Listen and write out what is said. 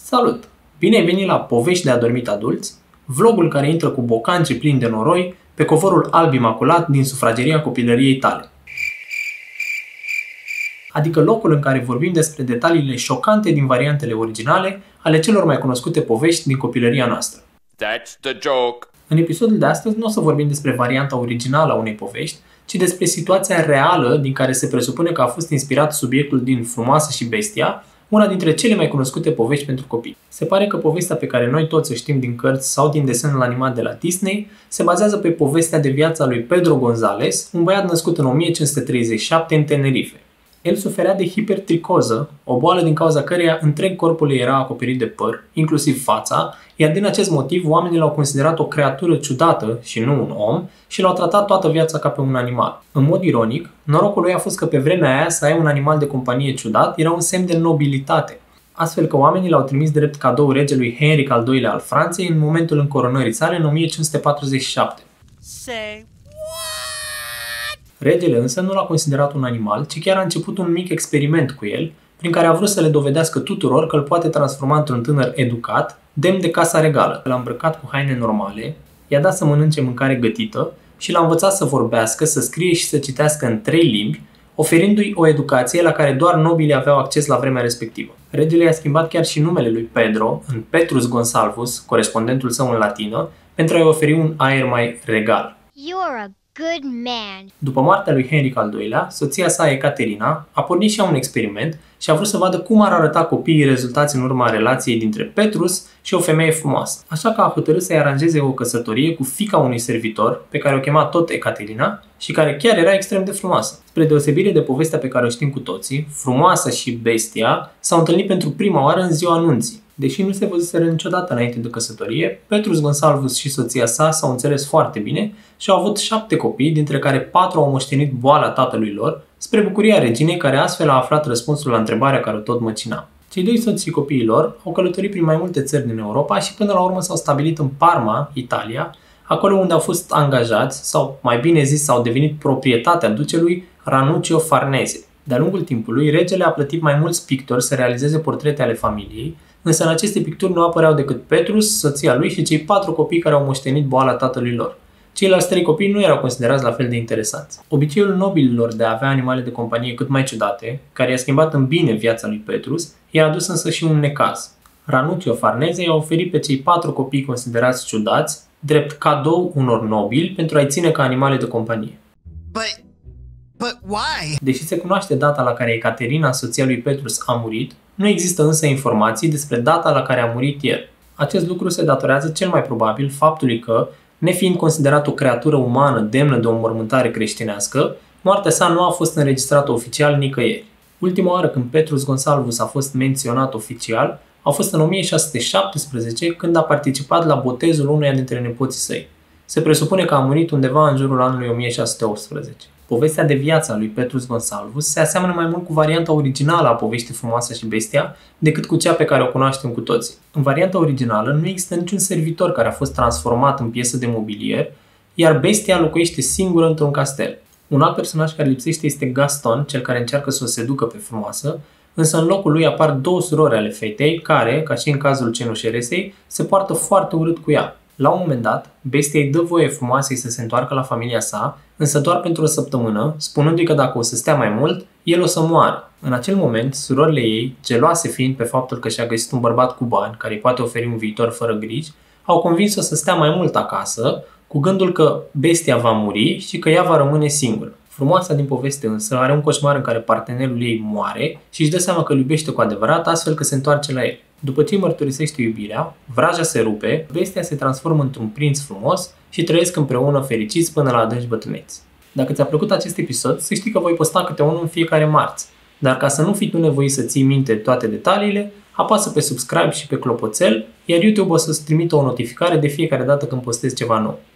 Salut! Bine ai venit la Povești de adormit adulți, vlogul care intră cu bocanci plini de noroi pe covorul alb imaculat din sufrageria copilăriei tale. Adică locul în care vorbim despre detaliile șocante din variantele originale ale celor mai cunoscute povești din copilăria noastră. That's the joke. În episodul de astăzi nu o să vorbim despre varianta originală a unei povești, ci despre situația reală din care se presupune că a fost inspirat subiectul din Frumoasa și Bestia, una dintre cele mai cunoscute povești pentru copii. Se pare că povestea pe care noi toți o știm din cărți sau din desenul animat de la Disney se bazează pe povestea de viață a lui Pedro González, un băiat născut în 1537 în Tenerife. El suferea de hipertricoză, o boală din cauza căreia întreg corpul lui era acoperit de păr, inclusiv fața, iar din acest motiv oamenii l-au considerat o creatură ciudată și nu un om și l-au tratat toată viața ca pe un animal. În mod ironic, norocul lui a fost că pe vremea aia să ai un animal de companie ciudat era un semn de nobilitate, astfel că oamenii l-au trimis drept cadou regelui Henric al II-lea al Franței în momentul încoronării sale în 1547. Regele însă nu l-a considerat un animal, ci chiar a început un mic experiment cu el, prin care a vrut să le dovedească tuturor că îl poate transforma într-un tânăr educat, demn de casa regală. L-a îmbrăcat cu haine normale, i-a dat să mănânce mâncare gătită și l-a învățat să vorbească, să scrie și să citească în 3 limbi, oferindu-i o educație la care doar nobilii aveau acces la vremea respectivă. Regele i-a schimbat chiar și numele lui Pedro în Petrus Gonsalvus, corespondentul său în latină, pentru a-i oferi un aer mai regal. You're a good man. După moartea lui Henric al II-lea, soția sa, Ecaterina, a pornit și ea un experiment și a vrut să vadă cum ar arăta copiii rezultați în urma relației dintre Petrus și o femeie frumoasă. Așa că a hotărât să-i aranjeze o căsătorie cu fiica unui servitor, pe care o chema tot Ecaterina, și care chiar era extrem de frumoasă. Spre deosebire de povestea pe care o știm cu toții, Frumoasa și Bestia s-au întâlnit pentru prima oară în ziua anunții. Deși nu se văzuseră niciodată înainte de căsătorie, Petrus Gonsalvus și soția sa s-au înțeles foarte bine și au avut 7 copii, dintre care 4 au moștenit boala tatălui lor, spre bucuria reginei, care astfel a aflat răspunsul la întrebarea care o tot măcina. Cei 2 soți și copiii lor au călătorit prin mai multe țări din Europa și până la urmă s-au stabilit în Parma, Italia, acolo unde au fost angajați, sau mai bine zis au devenit proprietatea ducelui Ranuccio Farnese. De-a lungul timpului, regele a plătit mai mulți pictori să realizeze portrete ale familiei, însă în aceste picturi nu apăreau decât Petrus, soția lui și cei 4 copii care au moștenit boala tatălui lor. Ceilalți 3 copii nu erau considerați la fel de interesanți. Obiceiul nobililor de a avea animale de companie cât mai ciudate, care i-a schimbat în bine viața lui Petrus, i-a adus însă și un necaz. Ranuccio Farnese i-a oferit pe cei 4 copii considerați ciudați drept cadou unor nobili pentru a-i ține ca animale de companie. But why? Deși se cunoaște data la care Ecaterina, soția lui Petrus, a murit, nu există însă informații despre data la care a murit el. Acest lucru se datorează cel mai probabil faptului că, nefiind considerat o creatură umană demnă de o înmormântare creștinească, moartea sa nu a fost înregistrată oficial nicăieri. Ultima oară când Petrus Gonsalvus a fost menționat oficial a fost în 1617, când a participat la botezul unuia dintre nepoții săi. Se presupune că a murit undeva în jurul anului 1618. Povestea de viață a lui Petrus Gonsalvus se aseamănă mai mult cu varianta originală a poveștii Frumoasa și Bestia decât cu cea pe care o cunoaștem cu toții. În varianta originală nu există niciun servitor care a fost transformat în piesă de mobilier, iar Bestia locuiește singură într-un castel. Un alt personaj care lipsește este Gaston, cel care încearcă să o seducă pe Frumoasă, însă în locul lui apar 2 surori ale fetei care, ca și în cazul cenușeresei, se poartă foarte urât cu ea. La un moment dat, Bestia îi dă voie Frumoasei să se întoarcă la familia sa, însă doar pentru o săptămână, spunându-i că dacă o să stea mai mult, el o să moară. În acel moment, surorile ei, geloase fiind pe faptul că și-a găsit un bărbat cu bani care îi poate oferi un viitor fără griji, au convins-o să stea mai mult acasă, cu gândul că Bestia va muri și că ea va rămâne singură. Frumoasa din poveste însă are un coșmar în care partenerul ei moare și își dă seama că îl iubește cu adevărat, astfel că se întoarce la el. După ce îi mărturisește iubirea, vraja se rupe, Bestia se transformă într-un prinț frumos și trăiesc împreună fericiți până la adânci bătrâneți. Dacă ți-a plăcut acest episod, să știi că voi posta câte unul în fiecare marți, dar ca să nu fii tu nevoit să ții minte toate detaliile, apasă pe subscribe și pe clopoțel, iar YouTube o să-ți trimită o notificare de fiecare dată când postez ceva nou.